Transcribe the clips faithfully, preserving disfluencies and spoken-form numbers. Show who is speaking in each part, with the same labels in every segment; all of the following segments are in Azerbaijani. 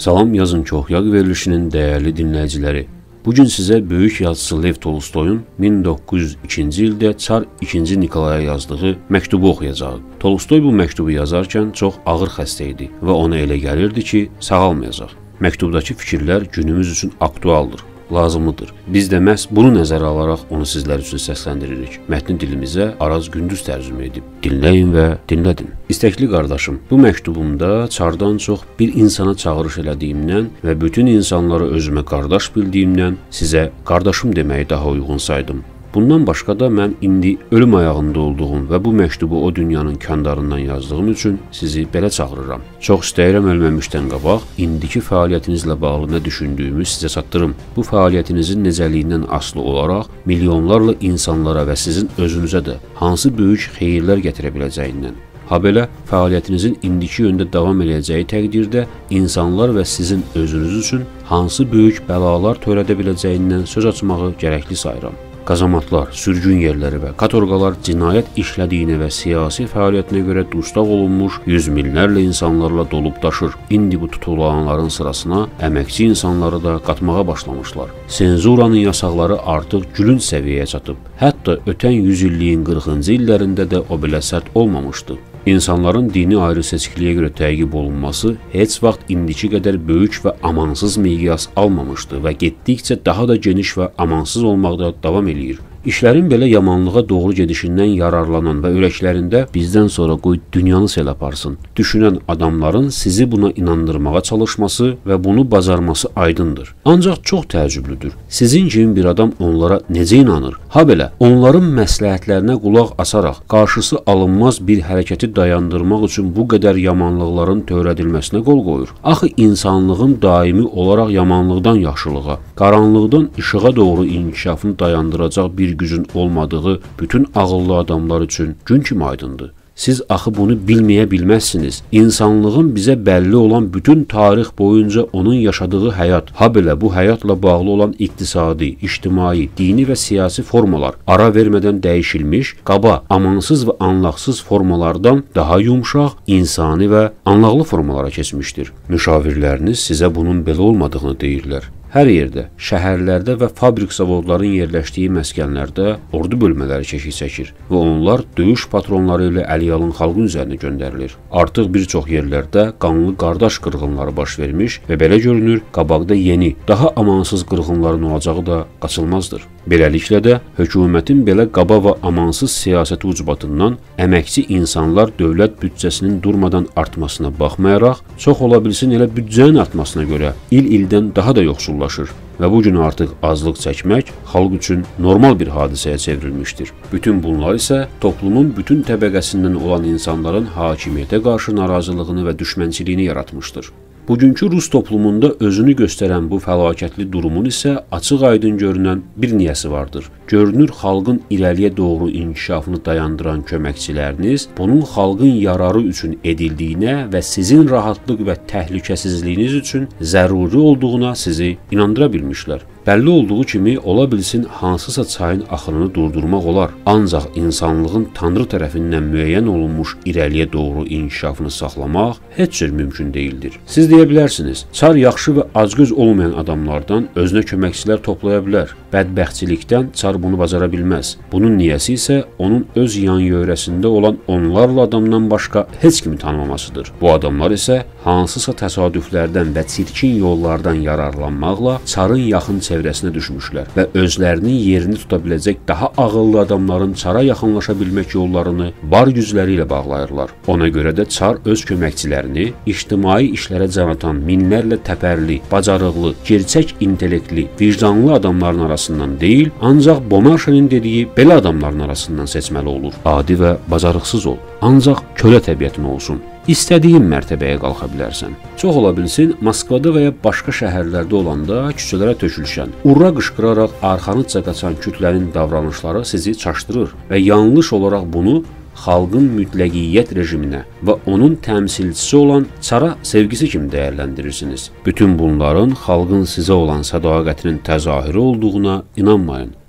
Speaker 1: Salam Yazın ki Oxuyaq verilişinin dəyərli dinləyiciləri. Bugün sizə böyük yazıcı Lev Tolstoyun min doqquz yüz ikinci ildə Çar ikinci Nikolaya yazdığı məktubu oxuyacaq. Tolstoy bu məktubu yazarkən çox ağır xəstə idi və ona elə gəlirdi ki, sağalmayacaq. Məktubdakı fikirlər günümüz üçün aktualdır, lazımlıdır. Biz də məhz bunu nəzərə alaraq onu sizlər üçün səsləndiririk. Mətni dilimizə Araz Gündüz tərcümə edib. Dinləyin və dinlədin. İstəkli qardaşım, bu məktubumda Çardan çox bir insana çağırış elədiyimdən və bütün insanları özümə qardaş bildiyimdən sizə qardaşım deməyi daha uyğun saydım. Bundan başqa da mən indi ölüm ayağında olduğum və bu məktubu o dünyanın kəndarından yazdığım üçün sizi belə çağırıram. Çox istəyirəm ölməmişdən qabaq, indiki fəaliyyətinizlə bağlı nə düşündüyümü sizə çatdırım. Bu fəaliyyətinizin necəliyindən asılı olaraq milyonlarla insanlara və sizin özünüzə də hansı böyük xeyirlər gətirə biləcəyindən. Habelə fəaliyyətinizin indiki yöndə davam edəcəyi təqdirdə insanlar və sizin özünüz üçün hansı böyük bəlalar törədə biləcəyindən söz açmağı gərəkli sayıram. Qazamatlar, sürgün yerləri və katorqalar cinayət işlədiyinə və siyasi fəaliyyətinə görə dustaq olunmuş yüz minlərlə insanlarla dolub daşır. İndi bu tutulanların sırasına əməkçi insanları da qatmağa başlamışlar. Senzuranın yasaqları artıq gülünc səviyyəyə çatıb. Hətta ötən yüzilliyin qırxıncı illərində də o belə sərt olmamışdı. İnsanların dini ayrı seçkiliyə görə təqib olunması heç vaxt indiki qədər böyük və amansız miqyas almamışdı və getdikcə daha da geniş və amansız olmaqda davam eləyir. İşlərin belə yamanlığa doğru gedişindən yararlanan və ürəklərində bizdən sonra qoy dünyanı sel aparsın düşünən adamların sizi buna inandırmağa çalışması və bunu bacarması aydındır. Ancaq çox təəccüblüdür. Sizin kimi bir adam onlara necə inanır? Habelə onların məsləhətlərinə qulaq asaraq qarşısı alınmaz bir hərəkəti dayandırmaq üçün bu qədər yamanlıqların törədilməsinə qol qoyur. Axı insanlığın daimi olaraq yamanlıqdan yaxşılığa, qaranlıqdan işığa doğru inkişafını dayandıracaq bir gücün olmadığı bütün ağıllı adamlar üçün gün kimi aydındır. Siz axı bunu bilməyə bilməzsiniz. İnsanlığın bizə bəlli olan bütün tarix boyunca onun yaşadığı həyat, habelə bu həyatla bağlı olan iqtisadi, ictimai, dini və siyasi formalar ara vermədən dəyişilmiş, qaba, amansız və anlaqsız formalardan daha yumşaq, insani və anlaqlı formalara keçmişdir. Müşavirləriniz sizə bunun belə olmadığını deyirlər. Hər yerdə, şəhərlərdə və fabrik zavodların yerləşdiyi məskənlərdə ordu bölmələri keşik çəkir və onlar döyüş patronları ilə əliyalın xalqın üzərinə göndərilir. Artıq bir çox yerlərdə qanlı qardaş qırğınları baş vermiş və belə görünür, qabaqda yeni, daha amansız qırğınların olacağı da qaçılmazdır. Beləliklə də hökumətin belə qaba və amansız siyasəti ucbatından əməkçi insanlar dövlət büdcəsinin durmadan artmasına baxmayaraq, çox ola bilsin elə büdcənin artmasına görə il-ildən daha da yoxsullaşır və bugün artıq azlıq çəkmək xalq üçün normal bir hadisəyə çevrilmişdir. Bütün bunlar isə toplumun bütün təbəqəsindən olan insanların hakimiyyətə qarşı narazılığını və düşmənçiliyini yaratmışdır. Bugünkü Rus toplumunda özünü göstərən bu fəlakətli durumun isə açıq-aydın görünən bir niyəsi vardır. Görünür, xalqın irəliyə doğru inkişafını dayandıran köməkçiləriniz bunun xalqın yararı üçün edildiyinə və sizin rahatlıq və təhlükəsizliyiniz üçün zəruri olduğuna sizi inandıra bilmişlər. Bəlli olduğu kimi, ola bilsin hansısa çayın axınını durdurmaq olar. Ancaq insanlığın Tanrı tərəfindən müəyyən olunmuş irəliyə doğru inkişafını saxlamaq heç cür mümkün deyildir. Siz deyə bilərsiniz, Çar yaxşı və acgöz olmayan adamlardan özünə köməkçilər toplaya bilər. Bədbəxtçilikdən Çar bunu bacara bilməz. Bunun niyəsi isə onun öz yan-yörəsində olan onlarla adamdan başqa heç kimi tanımamasıdır. Bu adamlar isə hansısa təsadüflərdən və çirkin yollardan yararlanmaqla Çarın yaxın çevrəsinə düşmüşlər və özlərinin yerini tuta biləcək daha ağıllı adamların Çara yaxınlaşa bilmək yollarını var gücləri ilə bağlayırlar. Ona görə də Çar öz köməkçilərini ictimai işlərə can atan minlərlə təpərli, bacarıqlı, gerçək intellektli, vicdanlı adamların arasından deyil, ancaq Bonarşenin dediyi belə adamların arasından seçməli olur. Adi və bacarıqsız ol, ancaq kölə təbiətin olsun. İstədiyin mərtəbəyə qalxa bilərsən. Çox ola bilsin, Moskvada və ya başqa şəhərlərdə olanda küçələrə tökülüşən, urra qışqıraraq arxanıca qaçan kütlənin davranışları sizi çaşdırır və yanlış olaraq bunu xalqın mütləqiyyət rejiminə və onun təmsilçisi olan Çara sevgisi kimi dəyərləndirirsiniz. Bütün bunların xalqın sizə olan sədaqətinin təzahürü olduğuna inanmayın.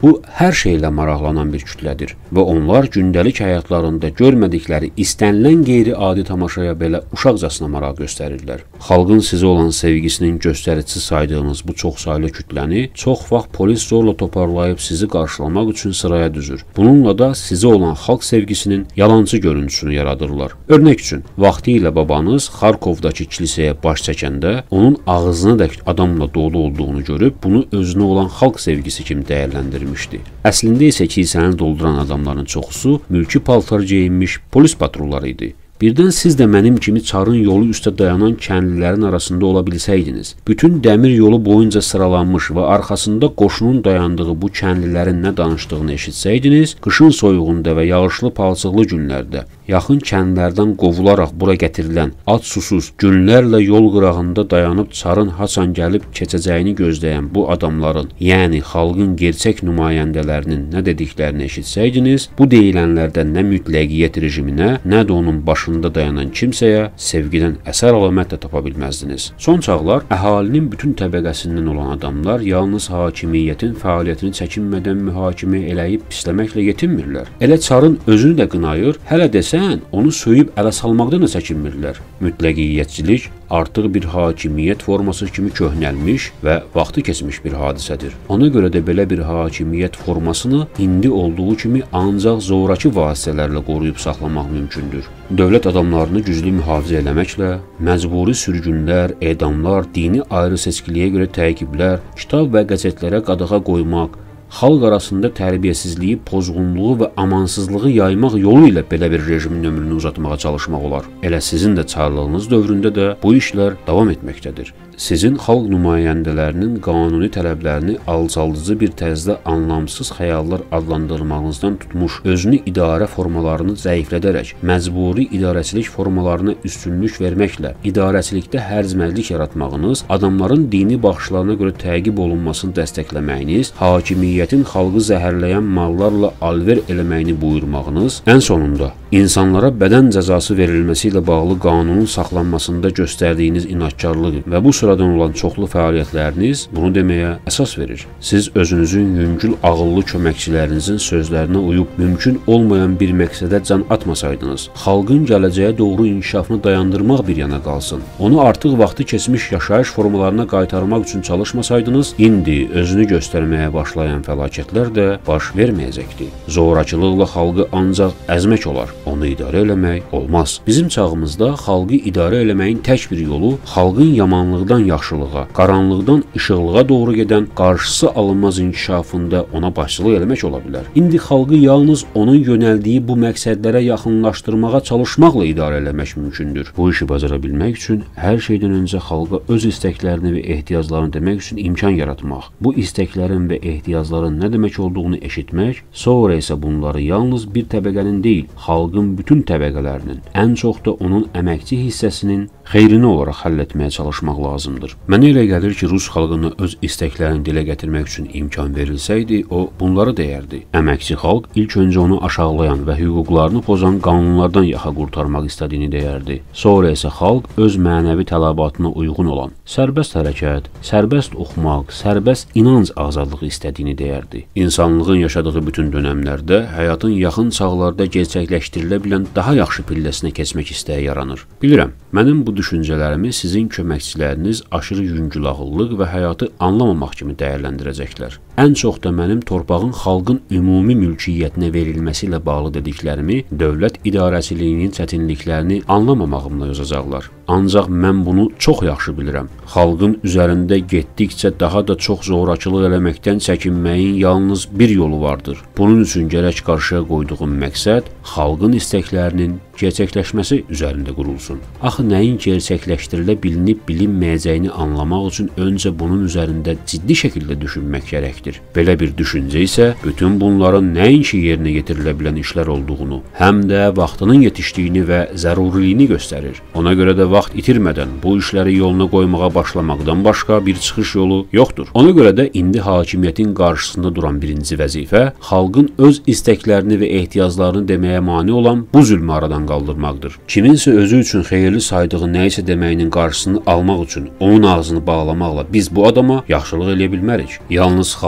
Speaker 1: Bu hər şeylə maraqlanan bir kütlədir və onlar gündəlik həyatlarında görmədikləri istənilən qeyri-adi tamaşaya belə uşaqcasına maraq göstərirlər. Xalqın sizə olan sevgisinin göstəricisi saydığınız bu çoxsaylı kütləni çox vaxt polis zorla toparlayıb sizi qarşılamaq üçün sıraya düzür. Bununla da sizə olan xalq sevgisinin yalancı görüntüsünü yaradırlar. Örnək üçün, vaxtilə babanız Xarkovdakı kilsəyə baş çəkəndə onun ağzına dək adamla dolu olduğunu görüb bunu özünə olan xalq sevgisi kimi dəyərləndirmişdi. Əslində isə kilsəni dolduran adamların çoxusu mülki paltar geyinmiş polis patrolları idi. Birdən siz də mənim kimi çarın yolu üstə dayanan kəndlilərin arasında ola bilsəydiniz, bütün dəmir yolu boyunca sıralanmış və arxasında qoşunun dayandığı bu kəndlilərin nə danışdığını eşitsəydiniz, qışın soyuğunda və yağışlı palçıqlı günlərdə yaxın kəndlərdən qovularaq bura gətirilən ac susuz, günlərlə yol qırağında dayanıb çarın haçan gəlib keçəcəyini gözləyən bu adamların, yəni xalqın gerçək nümayəndələrinin nə dediklərini eşitsəydiniz, bu deyilənlərdən nə mütləqiyyət rejiminə, nə də onun başında dayanan kimsəyə sevgidən əsər əlamət də tapa bilməzdiniz. Son çağlar əhalinin bütün təbəqəsindən olan adamlar yalnız hakimiyyətin fəaliyyətini çəkinmədən mühakimə eləyib pisləməklə yetinmirlər. Elə çarın özünü də qınayır, hələ desən onu söyüb ələ salmaqdan da çəkinmirlər. Mütləqiyyətçilik artıq bir hakimiyyət forması kimi köhnəlmiş və vaxtı keçmiş bir hadisədir. Ona görə də belə bir hakimiyyət formasını indi olduğu kimi ancaq zorakı vasitələrlə qoruyub saxlamaq mümkündür. Dövlət adamlarını güclü mühafizə eləməklə, məcburi sürgünlər, edamlar, dini ayrı seçkiliyə görə təqiblər, kitab və qəzetlərə qadağa qoymaq, xalq arasında tərbiyəsizliyi, pozğunluğu və amansızlığı yaymaq yolu ilə belə bir rejimin ömrünü uzatmağa çalışmaq olar. Elə sizin də çarlığınız dövründə də bu işlər davam etməkdədir. Sizin xalq nümayəndələrinin qanuni tələblərini alçaldıcı bir tərzdə anlamsız xəyallar adlandırmağınızdan tutmuş, özünü idarə formalarını zəiflədərək, məcburi idarəçilik formalarına üstünlük verməklə idarəçilikdə hərzmərlik yaratmağınız, adamların dini baxışlarına görə təqib olunmasını dəstəkləməyiniz, hakimiyyətin xalqı zəhərləyən mallarla alver eləməyini buyurmağınız, ən sonunda insanlara bədən cəzası verilməsi ilə bağlı qanunun saxlanmasında göstərdiyiniz inatkarlıq və bu sıradan olan çoxlu fəaliyyətləriniz bunu deməyə əsas verir. Siz özünüzün yüngül ağıllı köməkçilərinizin sözlərinə uyub mümkün olmayan bir məqsədə can atmasaydınız, xalqın gələcəyə doğru inkişafını dayandırmaq bir yana qalsın, onu artıq vaxtı keçmiş yaşayış formalarına qaytarmaq üçün çalışmasaydınız, indi özünü göstərməyə başlayan fəlakətlər də baş verməyəcəkdi. Zorakılıqla xalqı ancaq əzmək olar, onu idarə eləmək olmaz. Bizim çağımızda xalqı idarə eləməyin tək bir yolu xalqın yamanlıqdan yaxşılığa, qaranlıqdan işıqlığa doğru gedən qarşısı alınmaz inkişafında ona başçılıq eləmək ola bilər. İndi xalqı yalnız onun yönəldiyi bu məqsədlərə yaxınlaşdırmağa çalışmaqla idarə eləmək mümkündür. Bu işi bacara bilmək üçün hər şeydən öncə xalqa öz istəklərini və ehtiyaclarını demək üçün imkan yaratmaq, bu istəklərin və ehtiyacların nə demək olduğunu eşitmək, sonra isə bunları yalnız bir təbəqənin deyil, xalqın bütün təbəqələrinin, ən çox da onun əməkçi hissəsinin xeyrini olaraq həll etməyə çalışmaq lazımdır. Mənə elə gəlir ki, Rus xalqına öz istəklərini dilə gətirmək üçün imkan verilsəydi, o bunları deyərdi. Əməkçi xalq ilk öncə onu aşağılayan və hüquqlarını pozan qanunlardan yaxa qurtarmaq istədiyini deyərdi. Sonra isə xalq öz mənəvi tələbatına uyğun olan sərbəst hərəkət, sərbəst oxumaq, sərbəst inanc azadlığı istədiyini deyərdi. İnsanlığın yaşadığı bütün dönəmlərdə həyatın yaxın çağlarda gerçəkləşdirilə bilən daha yaxşı pilləsinə keçmək istəyi yaranır. Bilirəm, mənim bu düşüncələrimi sizin köməkçiləriniz aşırı yüngül ağıllıq və həyatı anlamamaq kimi dəyərləndirəcəklər. Ən çox da mənim torpağın xalqın ümumi mülkiyyətinə verilməsi ilə bağlı dediklərimi, dövlət idarəçiliyinin çətinliklərini anlamamağımla yozacaqlar. Ancaq mən bunu çox yaxşı bilirəm. Xalqın üzərində getdikcə daha da çox zorakılıq eləməkdən çəkinməyin yalnız bir yolu vardır. Bunun üçün gərək qarşıya qoyduğum məqsəd xalqın istəklərinin gerçəkləşməsi üzərində qurulsun. Axı nəyin gerçəkləşdirilə bilinib bilinməyəcəyini anlamaq üçün öncə bunun üzərində ciddi şəkildə düşünmək gərəkdir. Belə bir düşüncə isə bütün bunların nəinki yerinə yetirilə bilən işlər olduğunu, həm də vaxtının yetişdiyini və zəruriliyini göstərir. Ona görə də vaxt itirmədən bu işləri yoluna qoymağa başlamaqdan başqa bir çıxış yolu yoxdur. Ona görə də indi hakimiyyətin qarşısında duran birinci vəzifə xalqın öz istəklərini və ehtiyaclarını deməyə mane olan bu zülmü aradan qaldırmaqdır. Kiminsə özü üçün xeyirli saydığı nəyisə deməyinin qarşısını almaq üçün onun ağzını bağlamaqla biz bu adama yaxşılıq eləyə bilmərik. Yalnız xalq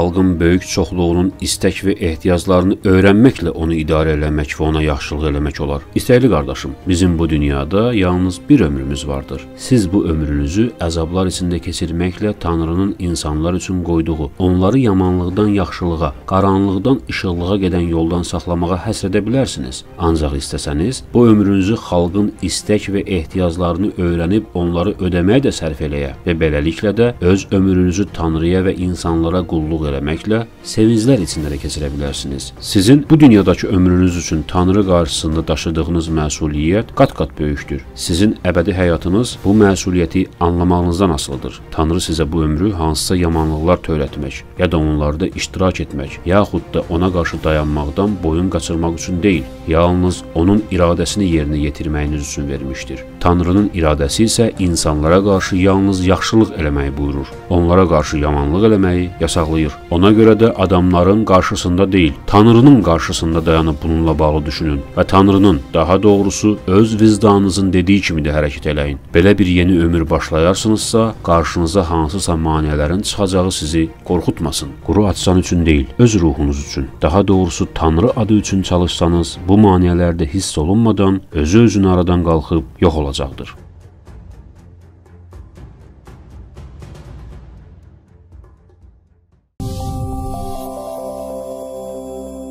Speaker 1: xalqın böyük çoxluğunun istək və ehtiyaclarını öyrənməklə onu idarə eləmək və ona yaxşılıq eləmək olar. İstəkli qardaşım, bizim bu dünyada yalnız bir ömrümüz vardır. Siz bu ömrünüzü əzablar içində keçirməklə Tanrının insanlar üçün qoyduğu, onları yamanlıqdan yaxşılığa, qaranlıqdan işıqlığa gedən yoldan saxlamağa həsr edə bilərsiniz. Ancaq istəsəniz, bu ömrünüzü xalqın istək və ehtiyaclarını öyrənib onları ödəməyə də sərf eləyə və beləliklə də öz ömrünüzü Tanrıya və insanlara qulluq eləməklə sevinclər içində də keçirə bilərsiniz. Sizin bu dünyadakı ömrünüz üçün Tanrı qarşısında daşıdığınız məsuliyyət qat-qat böyükdür. Sizin əbədi həyatınız bu məsuliyyəti anlamağınızdan asılıdır. Tanrı sizə bu ömrü hansısa yamanlıqlar törətmək, ya da onlarda iştirak etmək, yaxud da ona qarşı dayanmaqdan boyun qaçırmaq üçün deyil, yalnız onun iradəsini yerinə yetirməyiniz üçün vermişdir. Tanrının iradəsi isə insanlara qarşı yalnız yaxşılıq eləməyi buyurur. Onlara qarşı yamanlıq eləməyi yasaqlayır. Ona görə də adamların qarşısında deyil, Tanrının qarşısında dayanıb bununla bağlı düşünün və Tanrının, daha doğrusu öz vicdanınızın dediyi kimi də hərəkət eləyin. Belə bir yeni ömür başlayarsınızsa, qarşınıza hansısa maniyələrin çıxacağı sizi qorxutmasın. Quru açsan üçün deyil, öz ruhunuz üçün, daha doğrusu Tanrı adı üçün çalışsanız, bu maniyələr də hiss olunmadan özü-özünə aradan qalxıb yox olacaqdır.